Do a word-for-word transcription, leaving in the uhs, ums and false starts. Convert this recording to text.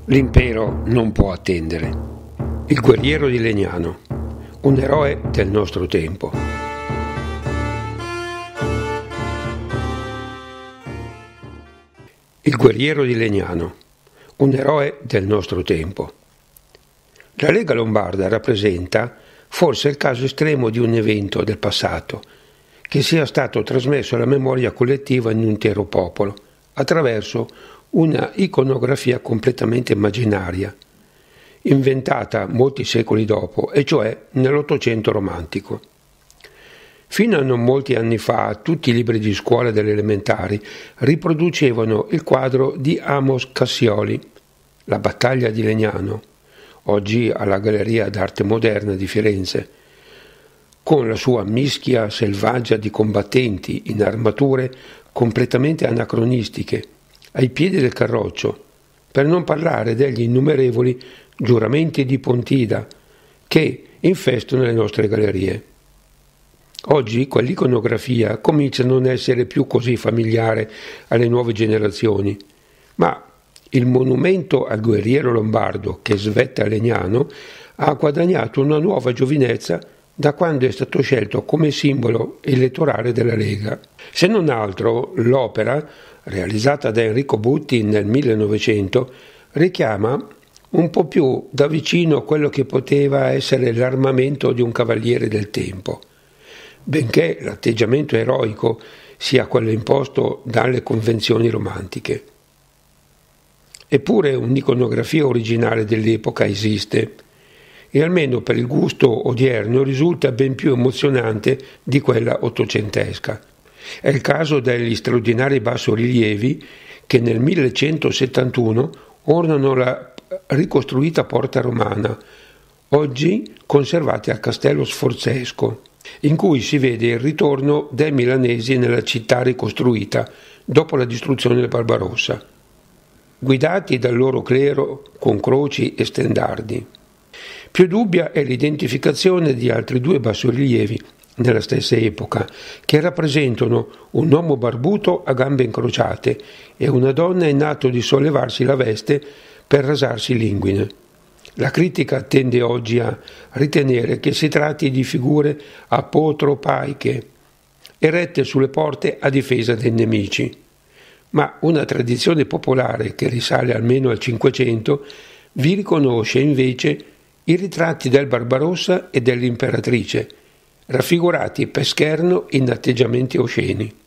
L'impero non può attendere. Il guerriero di Legnano, un eroe del nostro tempo. Il guerriero di Legnano, un eroe del nostro tempo. La Lega Lombarda rappresenta forse il caso estremo di un evento del passato che sia stato trasmesso alla memoria collettiva in un intero popolo attraverso una iconografia completamente immaginaria, inventata molti secoli dopo, e cioè nell'Ottocento romantico. Fino a non molti anni fa tutti i libri di scuola delle elementari riproducevano il quadro di Amos Cassioli, La battaglia di Legnano, oggi alla Galleria d'Arte Moderna di Firenze, con la sua mischia selvaggia di combattenti in armature completamente anacronistiche, ai piedi del carroccio, per non parlare degli innumerevoli giuramenti di Pontida che infestano le nostre gallerie. Oggi quell'iconografia comincia a non essere più così familiare alle nuove generazioni, ma il monumento al guerriero lombardo che svetta Legnano ha guadagnato una nuova giovinezza da quando è stato scelto come simbolo elettorale della Lega. Se non altro, l'opera, realizzata da Enrico Butti nel millenovecento, richiama un po' più da vicino quello che poteva essere l'armamento di un cavaliere del tempo, benché l'atteggiamento eroico sia quello imposto dalle convenzioni romantiche. Eppure un'iconografia originale dell'epoca esiste, e almeno per il gusto odierno risulta ben più emozionante di quella ottocentesca. È il caso degli straordinari bassorilievi che nel millecentosettantuno ornano la ricostruita porta romana, oggi conservati al Castello Sforzesco, in cui si vede il ritorno dei milanesi nella città ricostruita dopo la distruzione del Barbarossa, guidati dal loro clero con croci e stendardi. Più dubbia è l'identificazione di altri due bassorilievi nella stessa epoca, che rappresentano un uomo barbuto a gambe incrociate e una donna in atto di sollevarsi la veste per rasarsi l'inguine. La critica tende oggi a ritenere che si tratti di figure apotropaiche, erette sulle porte a difesa dei nemici, ma una tradizione popolare che risale almeno al Cinquecento vi riconosce invece i ritratti del Barbarossa e dell'imperatrice, raffigurati per scherno in atteggiamenti osceni.